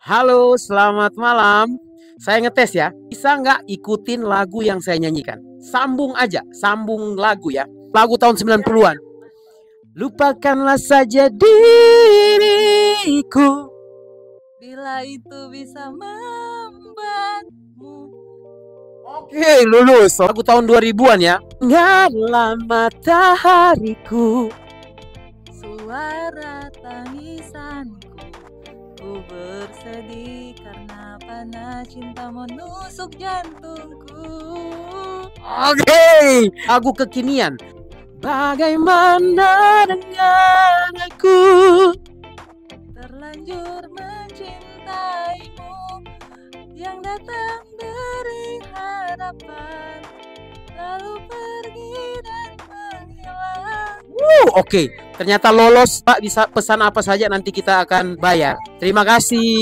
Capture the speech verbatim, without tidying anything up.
Halo, selamat malam. Saya ngetes ya. Bisa nggak ikutin lagu yang saya nyanyikan? Sambung aja, sambung lagu ya. Lagu tahun sembilan puluhan. Lupakanlah saja diriku. Bila itu bisa membuatmu. Oke, lulus. Lagu tahun dua ribuan ya. Nggaklah matahariku. Suara tangisanku. Ku bersedih karena panas cinta menusuk jantungku. Oke, lagu kekinian. Bagaimana dengan aku? Terlanjur mencintaimu, yang datang beri harapan, lalu pergi dan menghilang. Uh, oke, ternyata lolos Pak. Bisa pesan apa saja nanti kita akan bayar. Terima kasih.